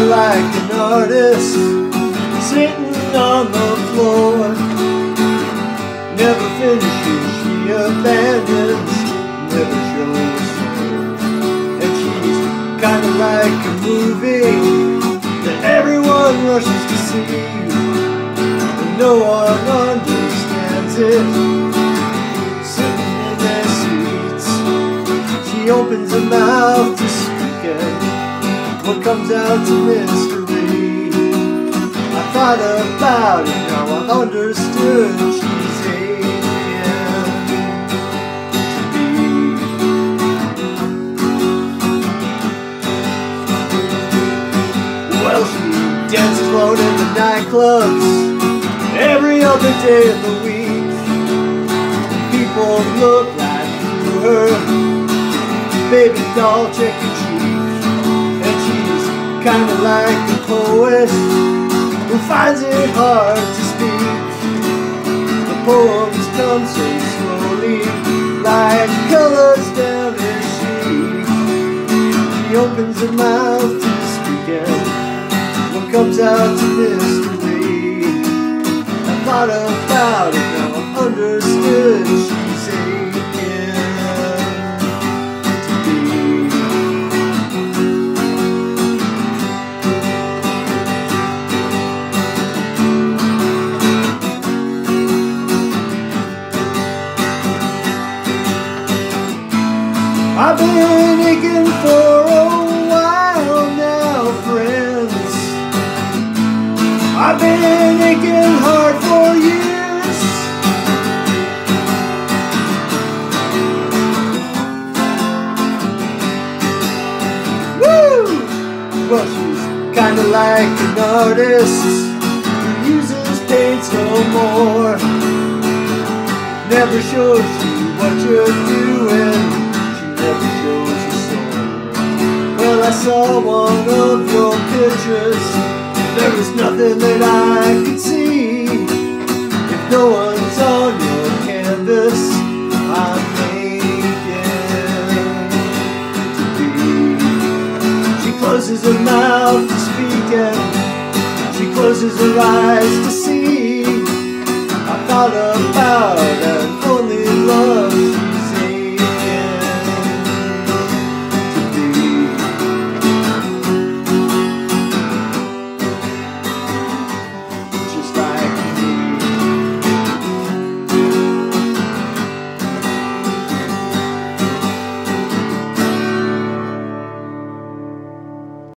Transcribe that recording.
like an artist sitting on the floor. Never finishes, she abandons, never shows soul. And she's kinda like a movie that everyone rushes to see, and no one understands it. Sitting in their seats, she opens her mouth to speak, and what comes out's a mystery. I thought about it, now I understood. She's aching to be. Well, she dances alone in the nightclubs every other day of the week. People look right through her baby doll check and cheek. Kinda like a poet who finds it hard to speak. The poems come so slowly, like colors down her cheek. She opens her mouth to speak, and what comes out's a mystery. I thought about it, now I understood. She's aching to be. I've been aching for a while now, friends. I've been aching hard for years. Woo! Well, she's kinda like an artist who uses paints no more. Never shows you what you're doing, never shows a soul. Well, I saw one of your pictures, there was nothing that I could see. If no one's on your canvas, I'm aching to be. She closes her mouth to speak, and she closes her eyes to see. I thought of